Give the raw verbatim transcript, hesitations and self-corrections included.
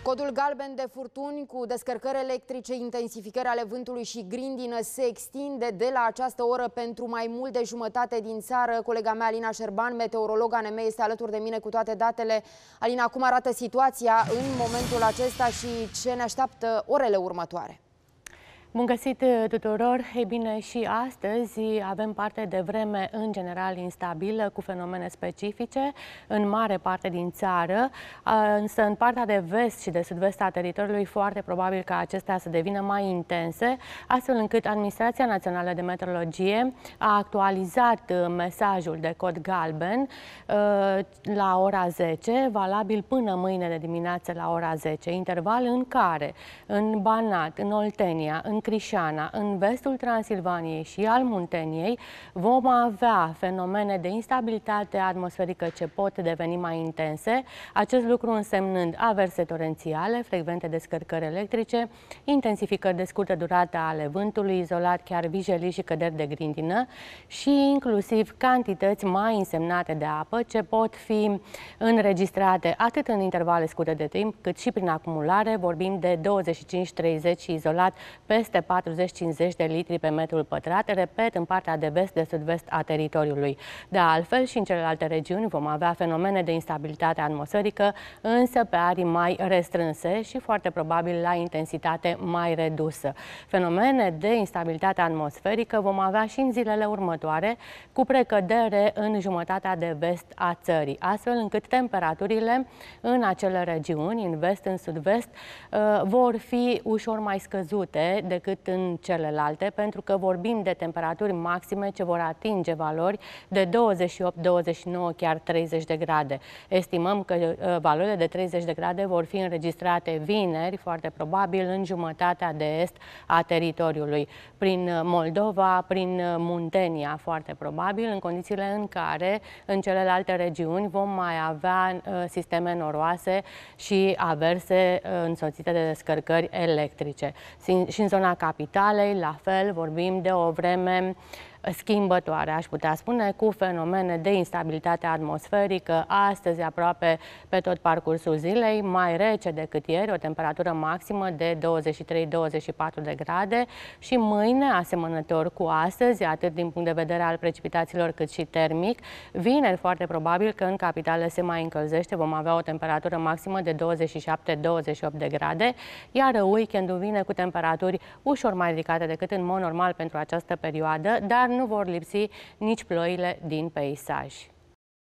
Codul galben de furtuni cu descărcări electrice, intensificări ale vântului și grindină se extinde de la această oră pentru mai mult de jumătate din țară. Colega mea, Alina Șerban, meteorolog A N M, este alături de mine cu toate datele. Alina, cum arată situația în momentul acesta și ce ne așteaptă orele următoare? Bun găsit tuturor! Ei bine, și astăzi avem parte de vreme în general instabilă, cu fenomene specifice în mare parte din țară, însă în partea de vest și de sud-vest a teritoriului foarte probabil ca acestea să devină mai intense, astfel încât Administrația Națională de Meteorologie a actualizat mesajul de cod galben la ora zece, valabil până mâine de dimineață la ora zece, interval în care în Banat, în Oltenia, în Crișana, în vestul Transilvaniei și al Munteniei vom avea fenomene de instabilitate atmosferică ce pot deveni mai intense, acest lucru însemnând averse torențiale, frecvente descărcări electrice, intensificări de scurtă durată ale vântului, izolat chiar vijelii și căderi de grindină și inclusiv cantități mai însemnate de apă ce pot fi înregistrate atât în intervale scurte de timp cât și prin acumulare. Vorbim de douăzeci și cinci treizeci și izolat peste patruzeci cincizeci de litri pe metrul pătrat, repet, în partea de vest de sud-vest a teritoriului. De altfel, și în celelalte regiuni vom avea fenomene de instabilitate atmosferică, însă pe arii mai restrânse și foarte probabil la intensitate mai redusă. Fenomene de instabilitate atmosferică vom avea și în zilele următoare, cu precădere în jumătatea de vest a țării, astfel încât temperaturile în acele regiuni, în vest, în sud-vest, vor fi ușor mai scăzute decât în celelalte, pentru că vorbim de temperaturi maxime ce vor atinge valori de douăzeci și opt douăzeci și nouă, chiar treizeci de grade. Estimăm că uh, valorile de treizeci de grade vor fi înregistrate vineri, foarte probabil în jumătatea de est a teritoriului, prin Moldova, prin Muntenia, foarte probabil, în condițiile în care în celelalte regiuni vom mai avea uh, sisteme noroase și averse uh, însoțite de descărcări electrice. Și în zona capitalei, la fel, vorbim de o vreme schimbătoare, aș putea spune, cu fenomene de instabilitate atmosferică, astăzi aproape pe tot parcursul zilei, mai rece decât ieri, o temperatură maximă de douăzeci și trei douăzeci și patru de grade și mâine, asemănător cu astăzi, atât din punct de vedere al precipitațiilor cât și termic, vineri foarte probabil că în capitală se mai încălzește, vom avea o temperatură maximă de douăzeci și șapte douăzeci și opt de grade, iar weekendul vine cu temperaturi ușor mai ridicate decât în mod normal pentru această perioadă, dar nu vor lipsi nici ploile din peisaj.